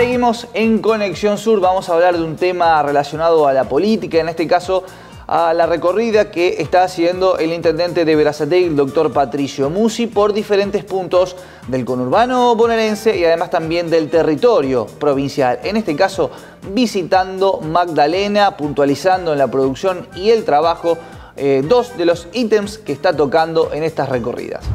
Seguimos en Conexión Sur, vamos a hablar de un tema relacionado a la política, en este caso a la recorrida que está haciendo el intendente de Berazategui, el doctor Patricio Musi, por diferentes puntos del conurbano bonaerense y además también del territorio provincial. En este caso, visitando Magdalena, puntualizando en la producción y el trabajo dos de los ítems que está tocando en estas recorridas.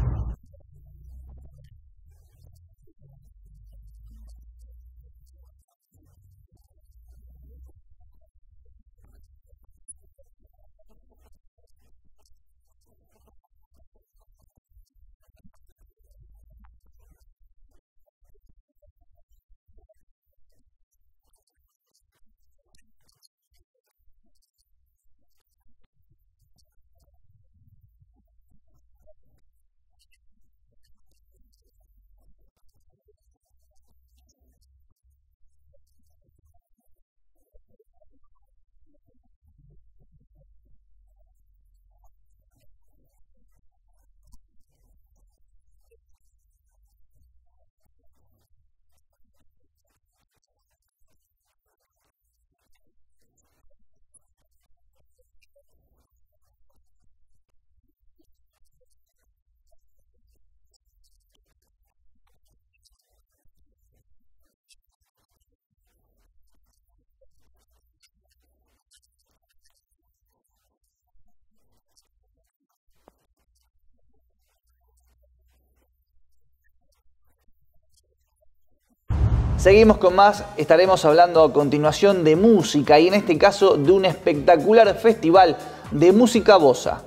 Seguimos con más, estaremos hablando a continuación de música y en este caso de un espectacular festival de música bossa.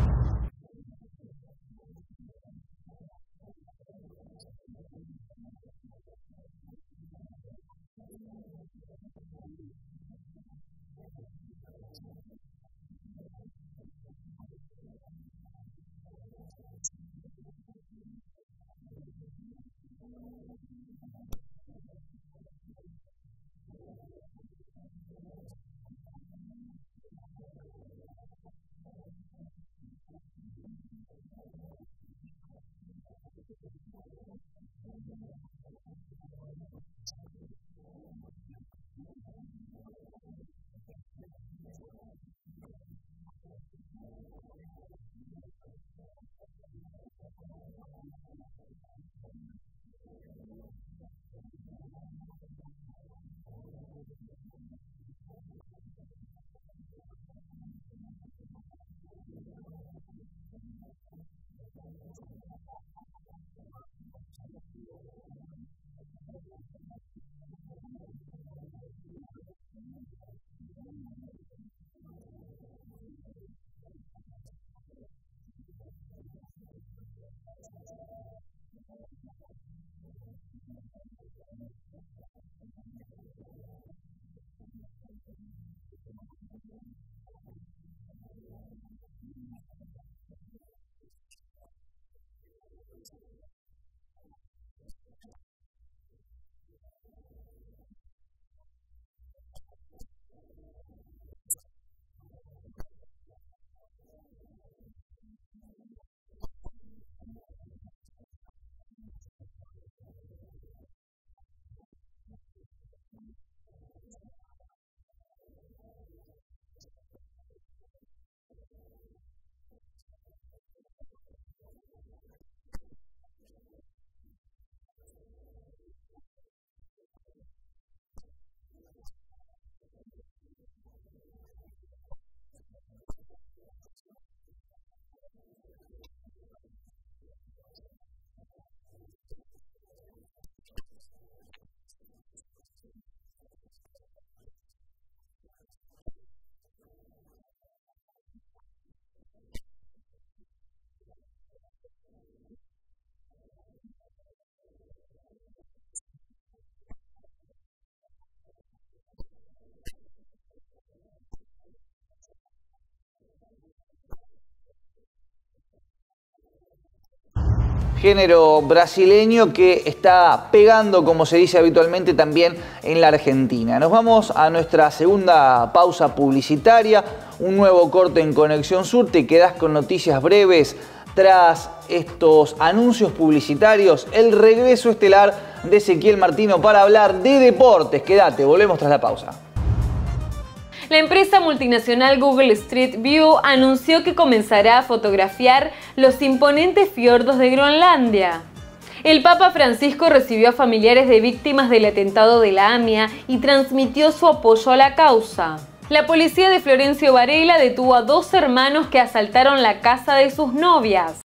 Género brasileño que está pegando, como se dice habitualmente, también en la Argentina. Nos vamos a nuestra segunda pausa publicitaria, un nuevo corte en Conexión Sur. Te quedás con noticias breves Tras estos anuncios publicitarios, el regreso estelar de Ezequiel Martino para hablar de deportes. Quédate, volvemos tras la pausa. La empresa multinacional Google Street View anunció que comenzará a fotografiar los imponentes fiordos de Groenlandia. El Papa Francisco recibió a familiares de víctimas del atentado de la AMIA y transmitió su apoyo a la causa. La policía de Florencio Varela detuvo a 2 hermanos que asaltaron la casa de sus novias.